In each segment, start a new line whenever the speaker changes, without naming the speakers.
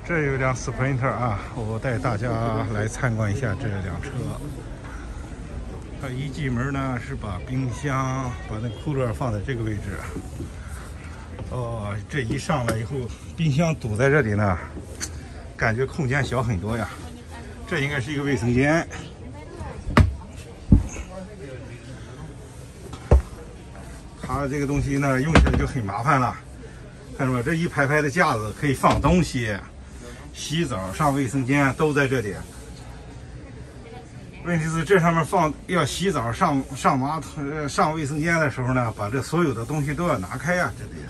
这有辆 Sprinter 啊，我带大家来参观一下这辆车。它一进门呢是把冰箱、把那库乐放在这个位置。哦，这一上来以后，冰箱堵在这里呢，感觉空间小很多呀。这应该是一个卫生间。它这个东西呢，用起来就很麻烦了。看着吧，这一排排的架子可以放东西。 洗澡、上卫生间都在这里。问题是这上面要洗澡、上马桶、上卫生间的时候呢，把这所有的东西都要拿开呀，这里。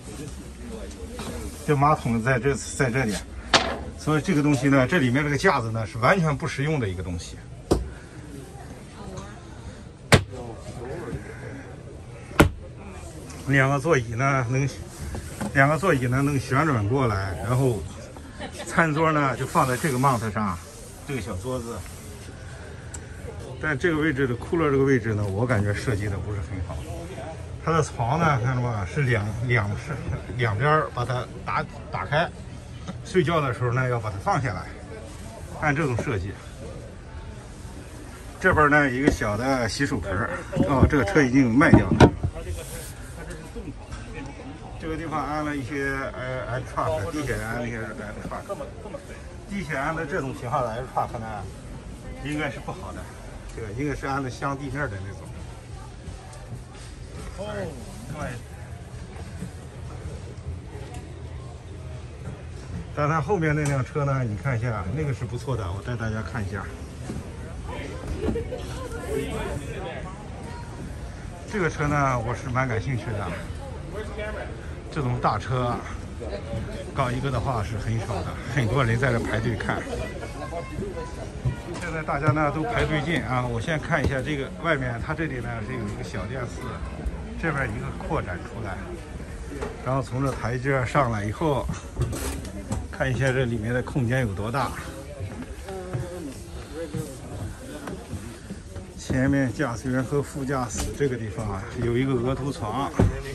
这马桶在这里，所以这个东西呢，这里面这个架子呢是完全不实用的一个东西。两个座椅呢能旋转过来，然后。 餐桌呢就放在这个 mount 上，这个小桌子。但这个位置的库乐这个位置呢，我感觉设计的不是很好。它的床呢，看着吧，是两边把它打开，睡觉的时候呢要把它放下来，按这种设计。这边呢一个小的洗手盆哦，这个车已经卖掉了。 这个地方安了一些truck 地铁安那些truck， 地铁安的这种型号的truck呢，应该是不好的，这个应该是安的镶地面的那种。哦，对。但它后面那辆车呢，你看一下，那个是不错的，我带大家看一下。这个车呢，我是蛮感兴趣的。 这种大车搞一个的话是很少的，很多人在这排队看。现在大家呢都排队进啊！我先看一下这个外面，它这里呢是有一个小电视，这边一个扩展出来，然后从这台阶上来以后，看一下这里面的空间有多大。前面驾驶员和副驾驶这个地方啊，有一个额头床。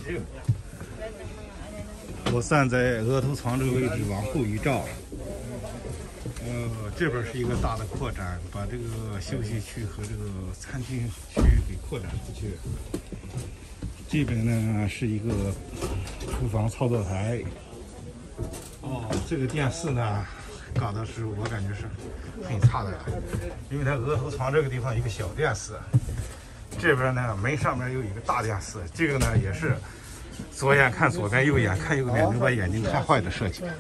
我站在额头床这个位置，往后一照，这边是一个大的扩展，把这个休息区和这个餐厅区给扩展出去。这边呢是一个厨房操作台。哦，这个电视呢，搞的是我感觉是很差的，因为它额头床这个地方一个小电视，这边呢门上面有一个大电视，这个呢也是。 左眼看左边，右眼看右边，能把眼睛看坏的设计。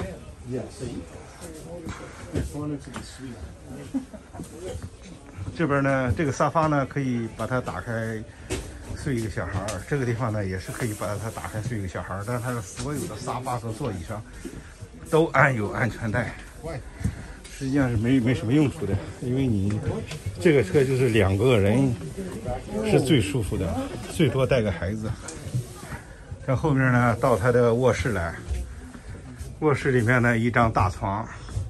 这边呢，这个沙发呢可以把它打开睡一个小孩儿，这个地方呢也是可以把它打开睡一个小孩儿，但是它的所有的沙发和座椅上都安有安全带，实际上是没什么用处的，因为你这个车就是2个人是最舒服的，最多带个孩子。 这后面呢，到他的卧室来。卧室里面呢，一张大床，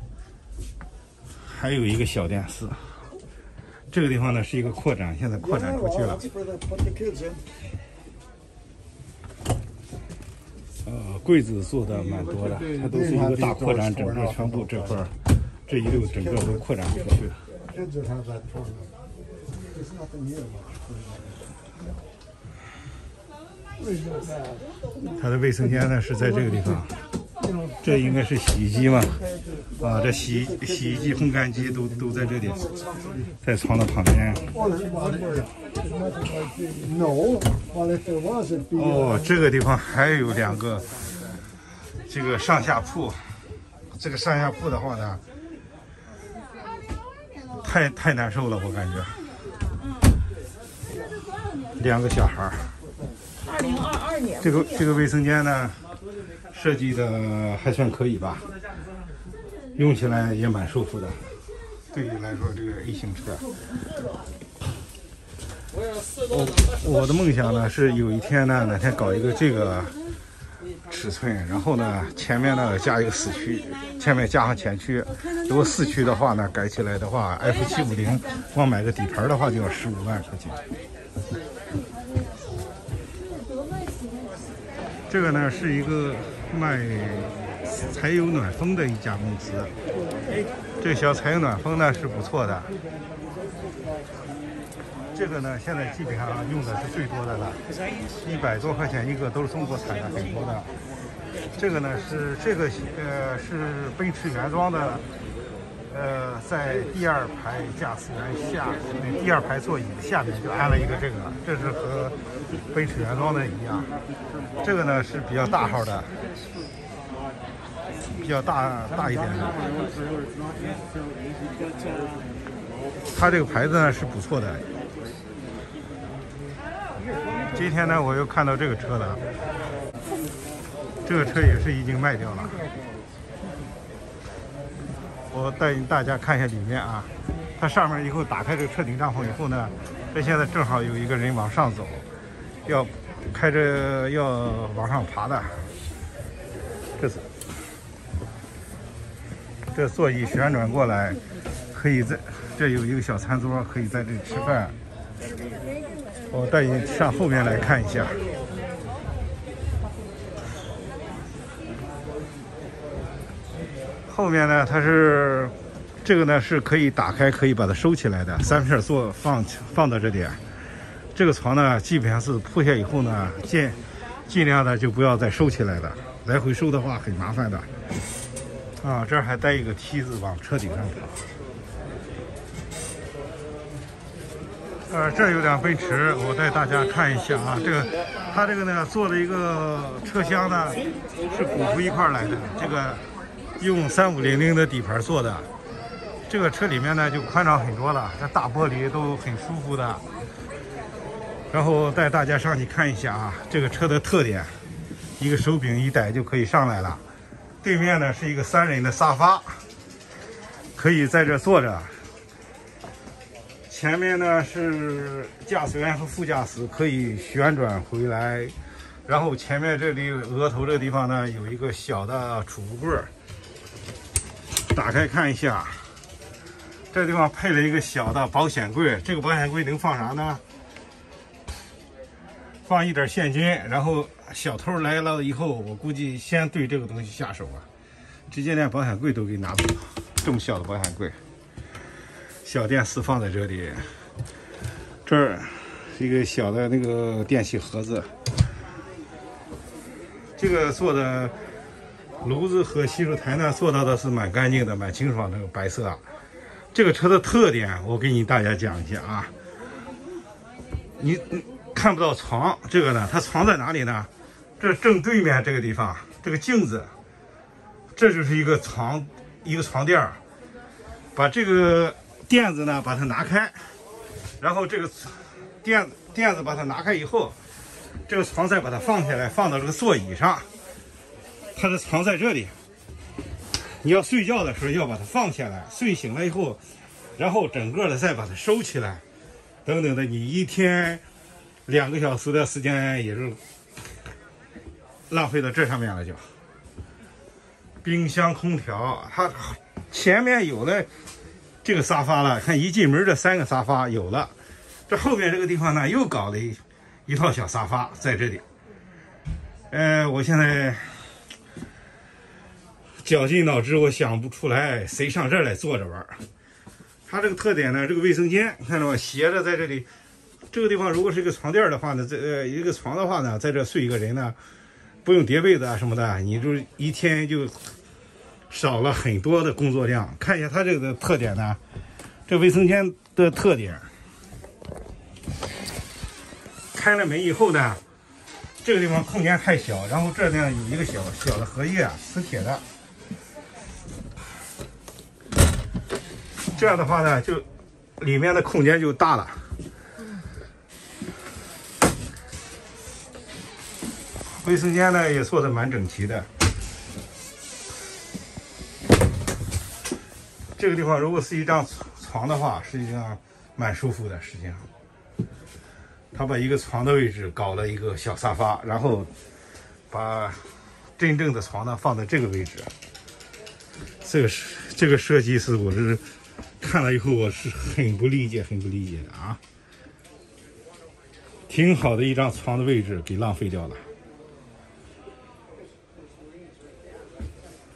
还有一个小电视。这个地方呢是一个扩展，现在扩展出去了。柜子做的蛮多的，它都是一个大扩展，整个全部这块这一溜整个都扩展出去。它的卫生间呢是在这个地方，这应该是洗衣机嘛？啊，这洗衣机、烘干机都在这里，在床的旁边。哦，这个地方还有2个这个上下铺，这个上下铺的话呢，太难受了，我感觉。2个小孩。
2022年，
这个卫生间呢，设计的还算可以吧，用起来也蛮舒服的。对于来说，这个 A 型车，我的梦想呢是有一天呢，哪天搞一个这个尺寸，然后呢前面呢加一个4驱，前面加上前驱。如果4驱的话呢，改起来的话 ，F750光买个底盘的话就要15万块钱。 这个呢是一个卖柴油暖风的一家公司。这个小柴油暖风呢是不错的。这个呢，现在基本上用的是最多的了，100多块钱一个，都是中国产的，很多的。这个呢是是奔驰原装的，在第2排驾驶员下，第2排座椅的下面就安了一个这个，这是和奔驰原装的一样。这个呢是比较大号的，比较大一点的。它这个牌子呢是不错的。今天呢，我又看到这个车了，这个车也是已经卖掉了。我带大家看一下里面啊，它上面以后打开这个车顶帐篷以后呢，这现在正好有一个人往上走，要开着要往上爬的。这座椅旋转过来，可以这有一个小餐桌，可以在这里吃饭。我带你上后面来看一下。后面呢，它是这个呢是可以打开，可以把它收起来的，3片座放到这里。这个床呢，基本上是铺下以后呢，尽量的就不要再收起来了，来回收的话很麻烦的。啊，这儿还带一个梯子往车顶上爬。这儿有辆奔驰，我带大家看一下啊。它这个呢做了一个车厢呢，是骨灰一块来的。这个用3500的底盘做的，这个车里面呢就宽敞很多了，这大玻璃都很舒服的。然后带大家上去看一下啊，这个车的特点，一个手柄一逮就可以上来了。对面呢是一个3人的沙发，可以在这坐着。前面呢是驾驶员和副驾驶可以旋转回来，然后前面这里额头这个地方呢有一个小的储物柜，打开看一下，这地方配了一个小的保险柜。这个保险柜能放啥呢？放一点现金，然后小偷来了以后，我估计先对这个东西下手啊，直接连保险柜都给拿走。这么小的保险柜。小电视放在这里，这儿是一个小的那个电器盒子。这个做的炉子和洗手台呢，做到的是蛮干净的，蛮清爽的，白色。这个车的特点，我给大家讲一下啊。你看不到床，这个呢，它床在哪里呢？这正对面这个地方，这个镜子，这就是一个床垫儿，把这个垫子呢把它拿开，然后这个垫子把它拿开以后，这个床再把它放下来，放到这个座椅上。它的床在这里，你要睡觉的时候要把它放下来，睡醒了以后，然后整个的再把它收起来，等等的，你一天2个小时的时间也是浪费到这上面了就。冰箱、空调，它前面有了这个沙发了，看一进门这3个沙发有了，这后面这个地方呢又搞了一套小沙发在这里。我现在绞尽脑汁，我想不出来谁上这儿来坐着玩。它这个特点呢，这个卫生间看到吗？斜着在这里，这个地方如果是一个床垫的话呢，一个床的话呢，在这睡一个人呢，不用叠被子啊什么的，你就一天就少了很多的工作量。看一下它这个的特点呢，这卫生间的特点，开了门以后呢，这个地方空间太小，然后这呢有一个小的荷叶，磁铁的，这样的话呢，就里面的空间就大了。卫生间呢也做的蛮整齐的。这个地方如果是一张床的话，实际上蛮舒服的。实际上，他把一个床的位置搞了一个小沙发，然后把真正的床呢放在这个位置。这个设计是我是看了以后我是很不理解的啊！挺好的一张床的位置给浪费掉了。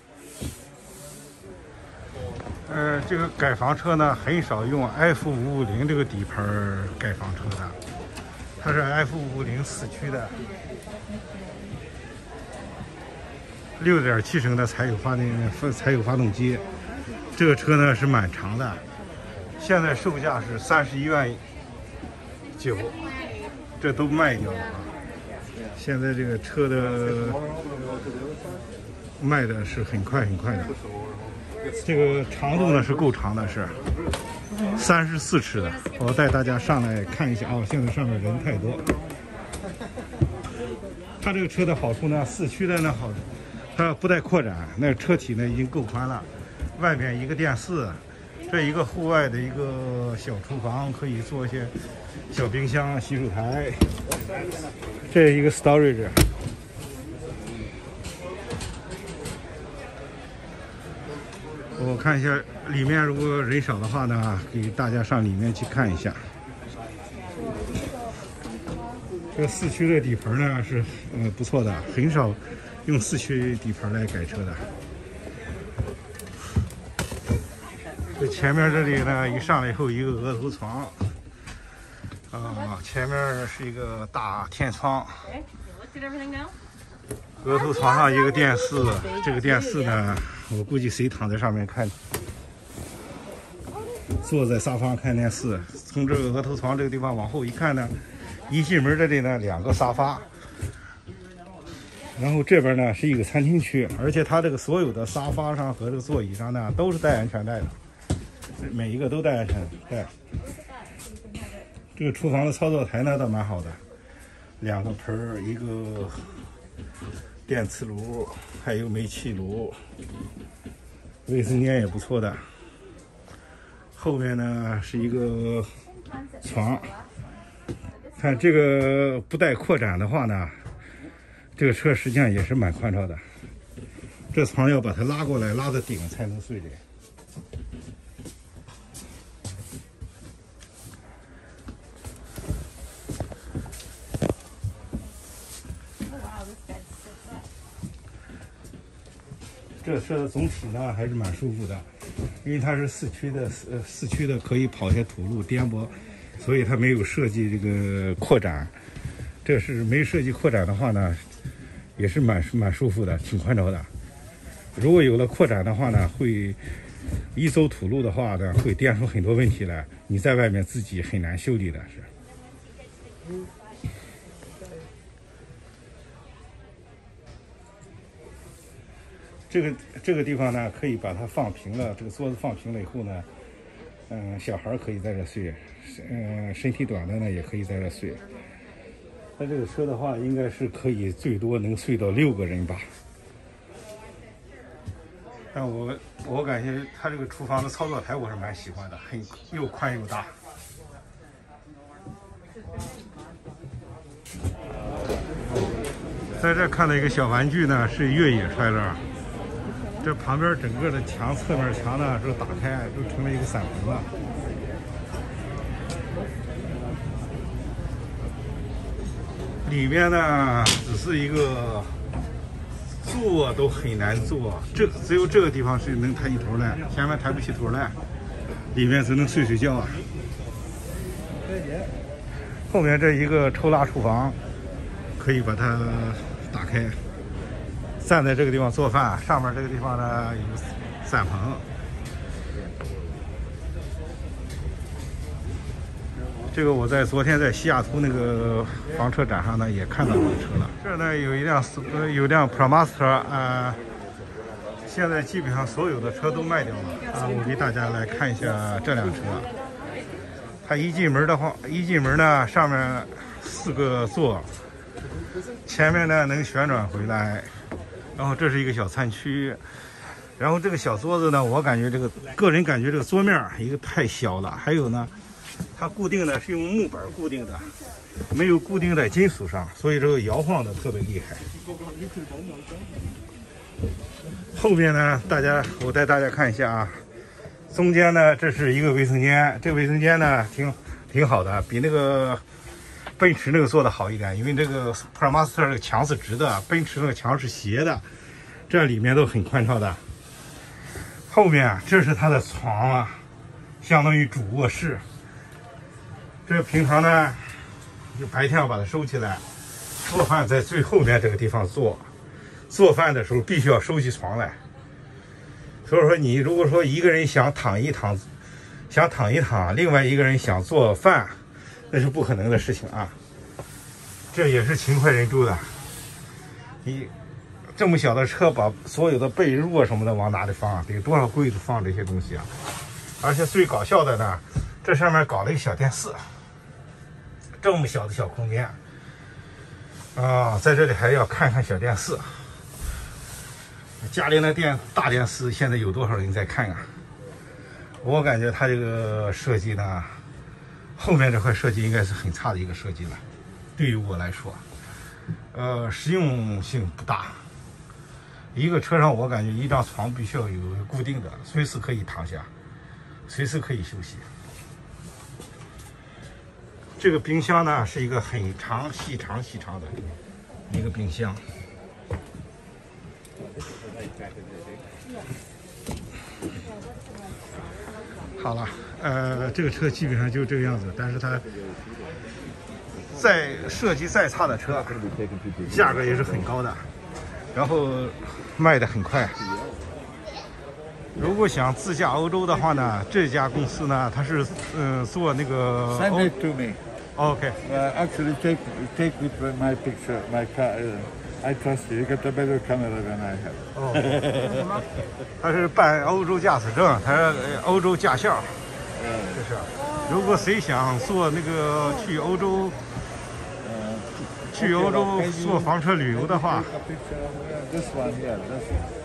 这个改房车呢，很少用 F550这个底盘改房车的，它是 F550四驱的，6.7升的柴油发动机。这个车呢是蛮长的，现在售价是31.9万，这都卖掉了啊。现在这个车的卖的是很快的。这个长度呢是够长的，是34尺的。我带大家上来看一下啊，现在上面人太多。它这个车的好处呢，四驱的呢好，它不带扩展，那车体呢已经够宽了，外面一个电视，这一个户外的一个小厨房，可以做一些小冰箱、洗手台，这一个 storage。我看一下里面，如果人少的话呢，给大家上里面去看一下。这个四驱的底盘呢是不错的，很少用四驱底盘来改车的。这前面这里呢，一上来以后一个额头床，前面是一个大天窗。额头床上一个电视，这个电视呢，我估计谁躺在上面看，坐在沙发看电视。从这个额头床这个地方往后一看呢，一进门这里呢2个沙发，然后这边呢是一个餐厅区，而且它这个所有的沙发上和这个座椅上呢都是带安全带的，每一个都带安全带。这个厨房的操作台呢倒蛮好的，2个盆儿，一个电磁炉，还有煤气炉，卫生间也不错的。后面呢是一个床，看这个不带扩展的话呢，这个车实际上也是蛮宽敞的。这床要把它拉过来，拉到顶才能睡的。这车总体呢还是蛮舒服的，因为它是四驱的可以跑些土路颠簸，所以它没有设计这个扩展。这是没设计扩展的话呢，也是蛮舒服的，挺宽敞的。如果有了扩展的话呢，会一走土路的话呢，会颠出很多问题来，你在外面自己很难修理的是。这个地方呢，可以把它放平了。这个桌子放平了以后呢，小孩可以在这睡，身体短的呢也可以在这睡。它这个车的话，应该是可以最多能睡到6个人吧。但我感觉它这个厨房的操作台我是蛮喜欢的，又宽又大。在这看到一个小玩具呢，是越野揣乐。这旁边整个的墙，侧面墙呢是打开，都成了一个伞棚了。里面呢只是一个坐都很难坐，只有这个地方是能抬起头来，前面抬不起头来，里面只能睡觉啊。后面这一个抽拉厨房，可以把它打开。站在这个地方做饭，上面这个地方呢有伞棚。这个我在昨天在西雅图那个房车展上呢也看到这个车了。这呢有一辆 ProMaster， 现在基本上所有的车都卖掉了啊。我给大家来看一下这辆车。它一进门呢，上面4个座，前面呢能旋转回来。然后这是一个小餐区，然后这个小桌子呢，我感觉个人感觉这个桌面一个太小了，还有呢，它固定的是用木板固定的，没有固定在金属上，所以这个摇晃的特别厉害。后面呢，我带大家看一下啊，中间呢这是一个卫生间，这个卫生间呢挺好的，比那个奔驰那个做的好一点，因为这个 ProMaster 这个墙是直的，奔驰那个墙是斜的，这里面都很宽敞的。 后面这是他的床啊，相当于主卧室。这平常呢，就白天要把它收起来，做饭在最后面这个地方做。做饭的时候必须要收起床来。所以说，你如果说一个人想躺一躺，另外一个人想做饭，那是不可能的事情啊。这也是勤快人住的。你这么小的车，把所有的被褥什么的往哪里放啊？得多少柜子放这些东西啊？而且最搞笑的呢，这上面搞了一个小电视，这么小的小空间啊，在这里还要看看小电视。家里的大电视现在有多少人在看啊？我感觉它这个设计呢，后面这块设计应该是很差的一个设计了。对于我来说，实用性不大。一个车上我感觉一张床必须要有固定的，随时可以躺下，随时可以休息。这个冰箱呢是一个很细长的一个冰箱。好了，这个车基本上就这个样子，但是它再设计再差的车，价格也是很高的，然后卖的很快。如果想自驾欧洲的话呢，这家公司呢，它是做那个。
Send it to me.
OK.
Actually, take with my picture, my car. I trust you. You got a better camera than I have.
哦，他是办欧洲驾驶证，他是欧洲驾校。就是，如果谁想做那个去欧洲做房车旅游的话。
This one here.